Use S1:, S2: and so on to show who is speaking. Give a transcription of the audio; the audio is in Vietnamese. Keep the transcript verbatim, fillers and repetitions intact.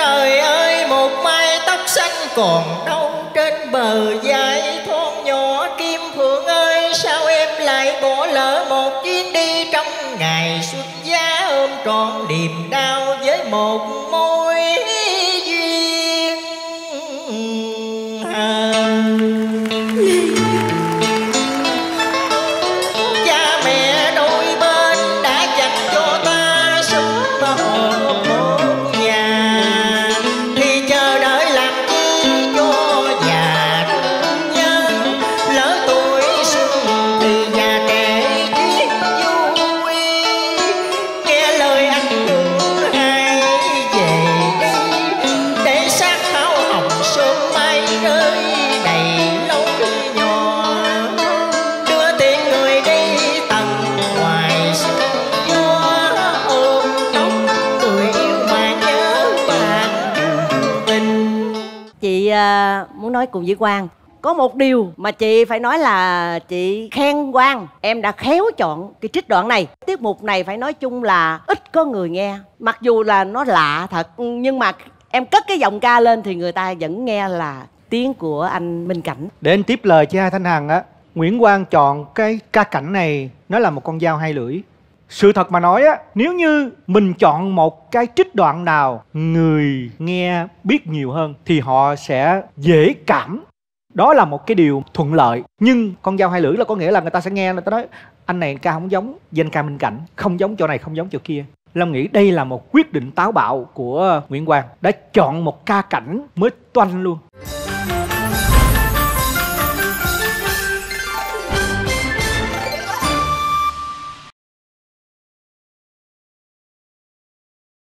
S1: Trời ơi một mái tóc xanh còn đâu trên bờ vai thon nhỏ. Kim Phượng ơi sao em lại bỏ lỡ một chuyến đi trong ngày xuất giá, ôm trọn niềm đau với một mối duyên hờn. Cha mẹ đôi bên đã dành cho ta sống một một nhà, thì chờ đợi làm chi cho già nhân. Lỡ tuổi xuân thì già trẻ chuyên vui, nghe lời anh thương hãy về đi, để xác tháo hồng sớm mai rơi đầy lối nhỏ. Đưa tiền người đi tầng ngoài sương gió, ôm tóc người yêu mà nhớ bạn đường tình.
S2: Chị à, muốn nói cùng với Quang. Có một điều mà chị phải nói là chị khen Quang, em đã khéo chọn cái trích đoạn này. Tiết mục này phải nói chung là ít có người nghe, mặc dù là nó lạ thật, nhưng mà em cất cái giọng ca lên thì người ta vẫn nghe là tiếng của anh Minh Cảnh.
S3: Để anh tiếp lời cho hai Thanh Hằng á, Nguyễn Quang chọn cái ca cảnh này nó là một con dao hai lưỡi. Sự thật mà nói á, nếu như mình chọn một cái trích đoạn nào người nghe biết nhiều hơn thì họ sẽ dễ cảm. Đó là một cái điều thuận lợi. Nhưng con dao hai lưỡi là có nghĩa là người ta sẽ nghe, người ta nói anh này ca không giống danh ca Minh Cảnh, không giống chỗ này, không giống chỗ kia. Long nghĩ đây là một quyết định táo bạo của Nguyễn Quang, đã chọn một ca cảnh mới toanh luôn.